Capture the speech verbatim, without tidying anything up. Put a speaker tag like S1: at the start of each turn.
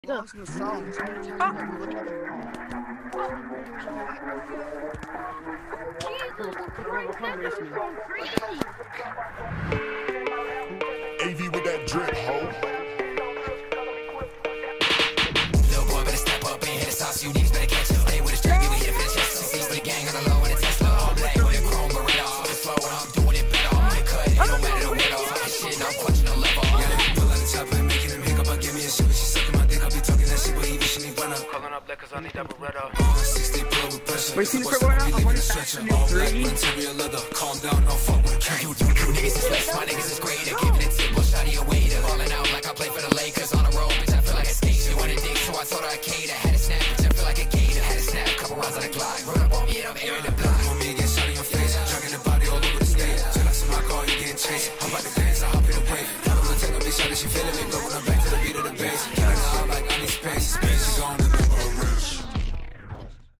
S1: Lost in the song.
S2: Jesus, Christ, that was going crazy.
S3: A V with that drip, ho.
S4: Little boy better step up and hit the sauce. You niggas better catch up. Stay with a strap, give me a fist. Six for the gang on the low and a Tesla. All black with a chrome gorrilla. Off the flow and I'm doing it better. I'm gonna cut it. It don't matter the window. Fucking shit, I'm punching no level. Yeah, let me pull out the chopper and making him hiccup. I give me a shit when she sucking my dick. I'll be talking that shit, but even she need run up. Calling up cause I need that Beretta. sixty pro with pressure.
S1: Wait, see the crib right now? I'm running fast.
S4: All black interior leather. Calm down, don't fuck with a king. You, you, you niggas is less. My niggas is great. They're giving it to Bush out of your way.